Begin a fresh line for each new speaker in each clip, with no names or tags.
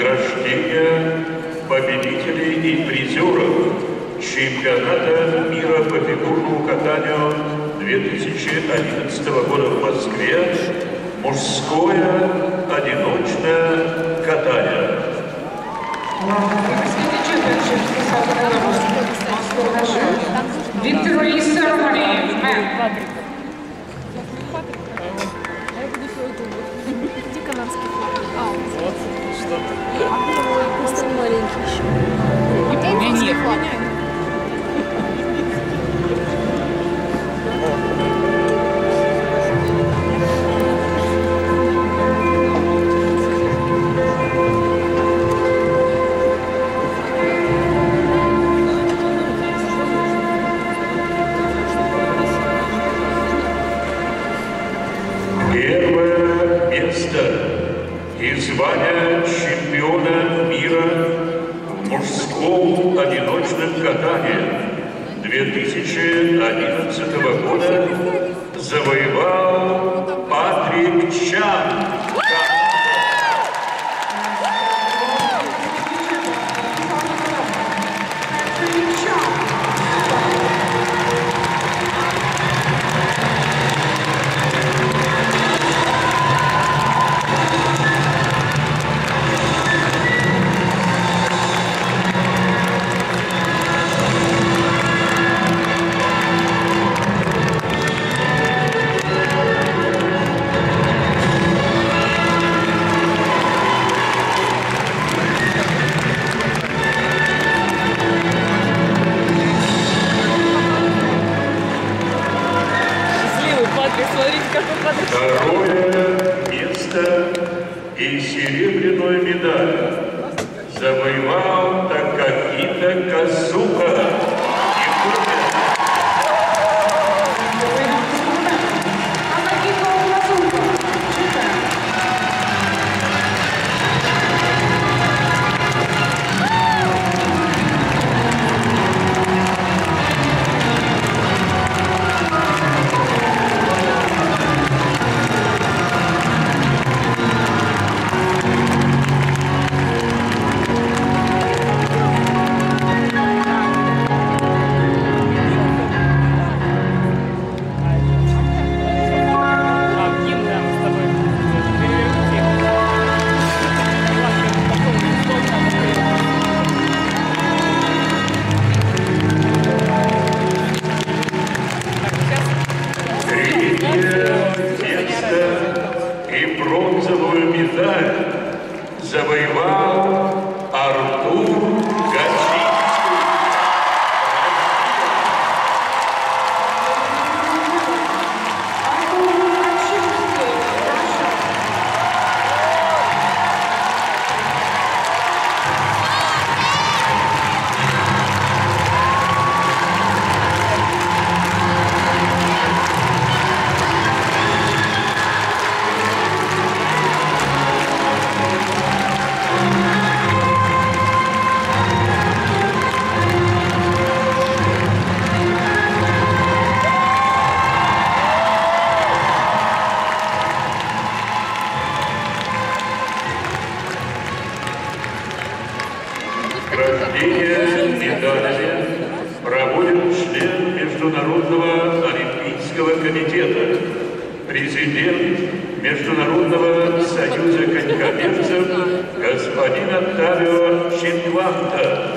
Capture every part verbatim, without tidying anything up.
Награждение победителей и призеров чемпионата мира по фигурному катанию две тысячи одиннадцатого года в Москве. Мужское одиночное катание.
Victory ceremony, men.
Где канадский флаг? А, вот что. Просто маленький еще. У меня нет.
Первое место и звание чемпиона мира в мужском одиночном катании две тысячи одиннадцатого года завоевал Патрик Чан. Второе место и серебряную медаль завоевал Такахита Казука. И бронзовую медаль завоевал Артур Гачинский. Награждение медалями проводит член Международного олимпийского комитета, президент Международного союза конькобежцев господин Оттавио Чинкванта.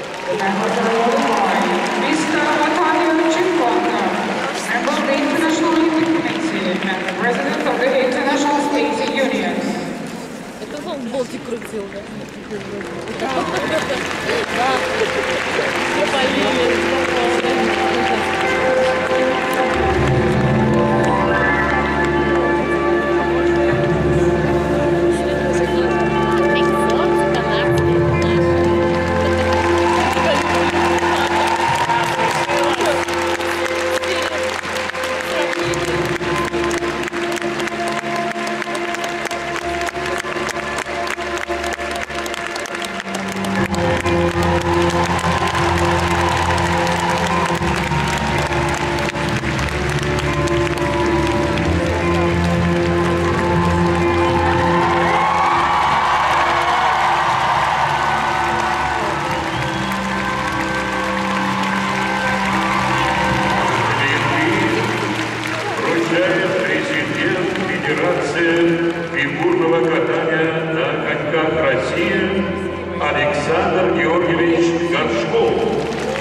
Это он болти крутил, да?
Thank you.
фигурного катания на коньках России Александр Георгиевич Горшков.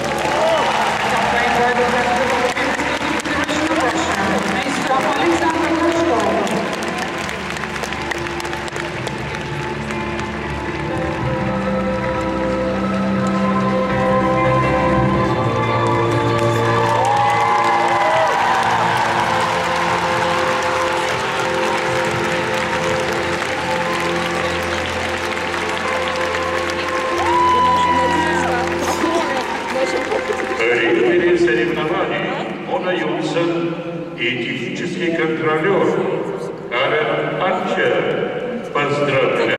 Рефери соревнований Мона Юнсон и технический контролер Карен Арчер. Поздравляю!